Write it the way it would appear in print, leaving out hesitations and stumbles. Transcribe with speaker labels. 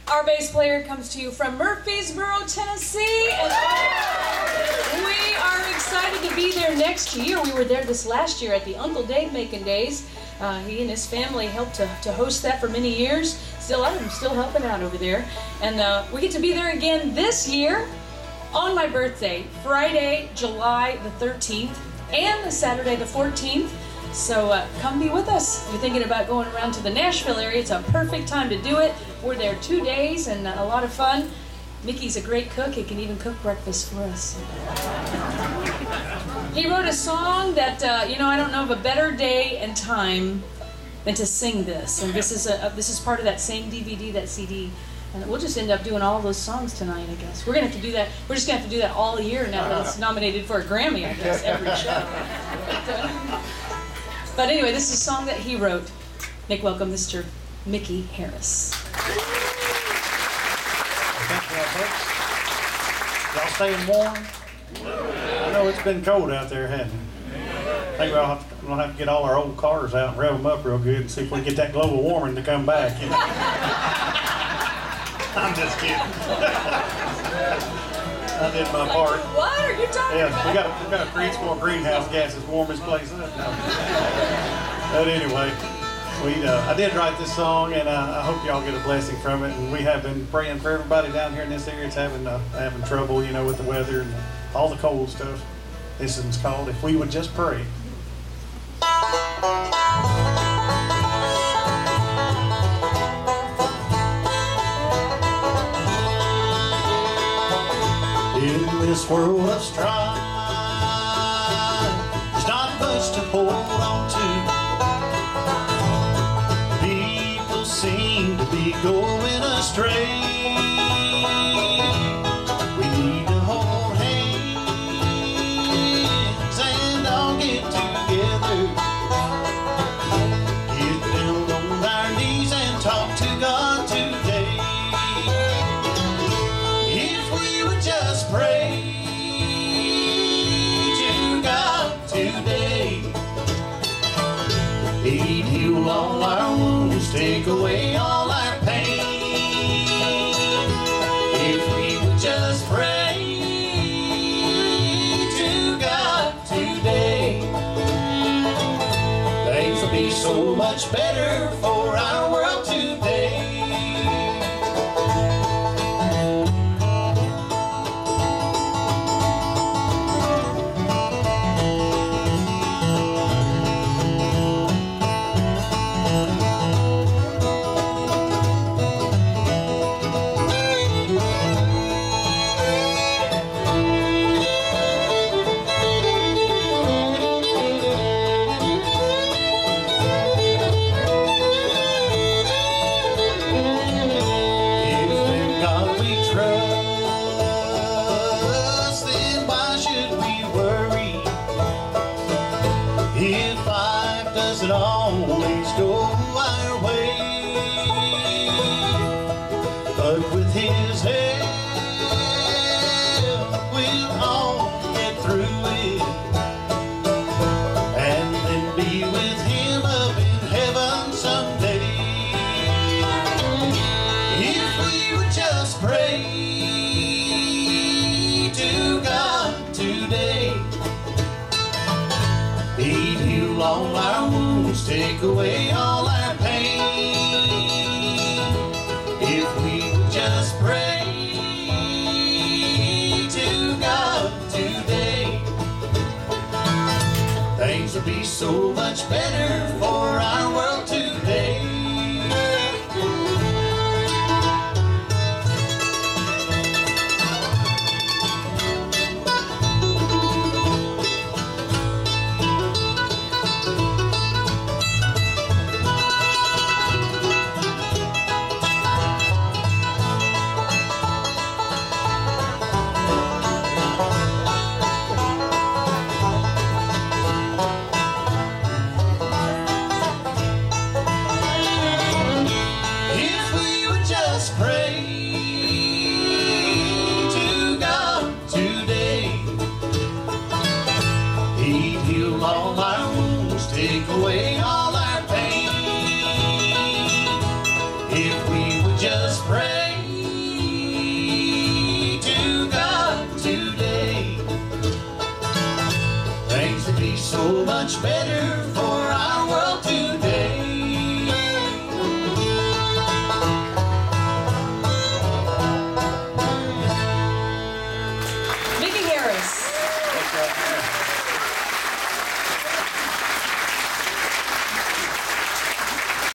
Speaker 1: Our bass player comes to you from Murfreesboro, Tennessee. And we are excited to be there next year. We were there this last year at the Uncle Dave Making Days. He and his family helped to host that for many years. I'm still helping out over there. And we get to be there again this year on my birthday, Friday, July the 13th, and Saturday the 14th. So come be with us. If you're thinking about going around to the Nashville area, it's a perfect time to do it. We're there 2 days and a lot of fun. Micky's a great cook. He can even cook breakfast for us. He wrote a song that, I don't know of a better day and time than to sing this. And this is part of that same DVD, that CD. And we'll just end up doing all those songs tonight, I guess. We're going to have to do that. We're just going to have to do that all year now that it's nominated for a Grammy, I guess, every show. But anyway, this is a song that he wrote. Make welcome Mr. Micky Harris.
Speaker 2: Thank you, folks. Y'all staying warm? I know it's been cold out there, hasn't it? I think we'll have to get all our old cars out and rev them up real good and see if we can get that global warming to come back. You know? I'm just kidding. I did my part.
Speaker 1: What are you talking about?
Speaker 2: We got to create some more greenhouse gases, warm this place up. No. But anyway, I did write this song, and I hope y'all get a blessing from it. And we have been praying for everybody down here in this area that's having trouble, with the weather and all the cold stuff. This one's called "If We Would Just Pray." In this world of strife, there's not much to hold on to. People seem to be going astray. We need to hold hands and all get together. Get down on our knees and talk to God today. Just pray to God today. He'd heal all our wounds, take away all our pain. If we would just pray to God today, things will be so much better for our world today. If life doesn't always go our way, but with His help, we'll all get through it, and then be with Him up in heaven someday. If we would just pray to God today, He'd heal all our wounds, take away all our pain. If we would just pray to God today, things would be so much better for our world today.
Speaker 3: much better for our world today.
Speaker 1: Micky Harris.
Speaker 2: Thanks, guys.